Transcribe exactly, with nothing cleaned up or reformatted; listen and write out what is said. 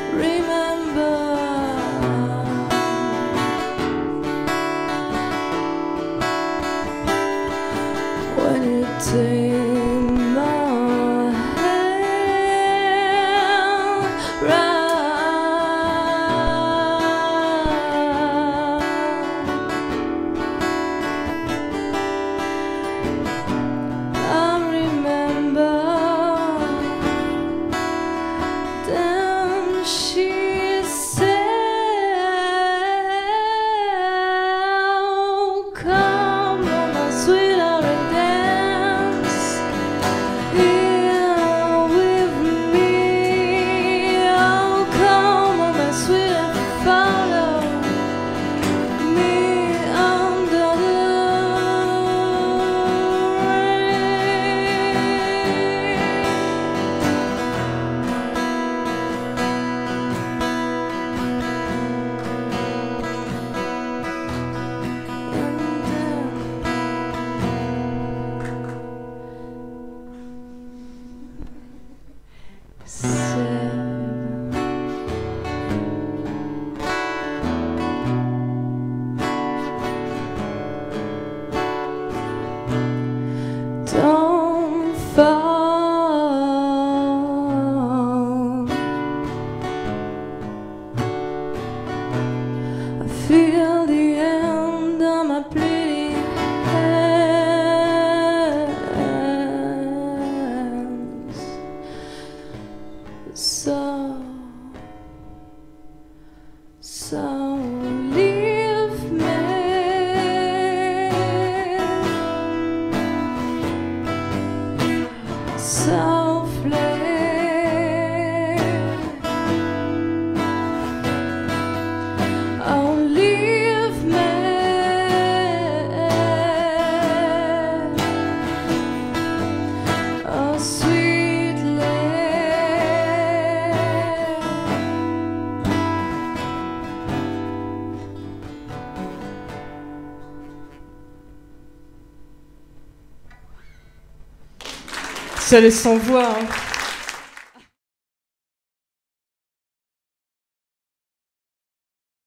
remember when you take my hand round. I remember then she said, oh, come on, my sweetheart, and dance here with me. Oh, come on, my sweetheart, follow me under the don't fall. I feel the end of my bleeding hands. So, so leave me. Softly, oh, leave me, oh, sweetly. Ça laisse sans voix, hein.